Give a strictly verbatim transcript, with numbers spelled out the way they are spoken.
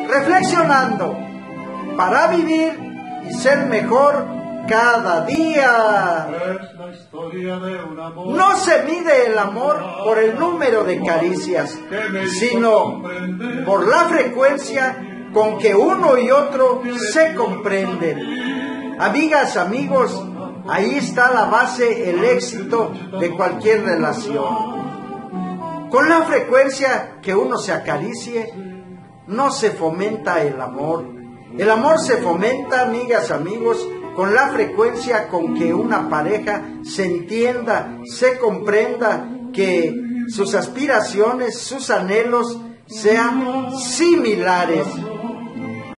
reflexionando para vivir y ser mejor cada día. Es la historia de un amor. No se mide el amor por el número de caricias, sino por la frecuencia con que uno y otro se comprenden. Amigas, amigos, ahí está la base, el éxito de cualquier relación. Con la frecuencia que uno se acaricie, no se fomenta el amor. El amor se fomenta, amigas, amigos, con la frecuencia con que una pareja se entienda, se comprenda, que sus aspiraciones, sus anhelos sean similares.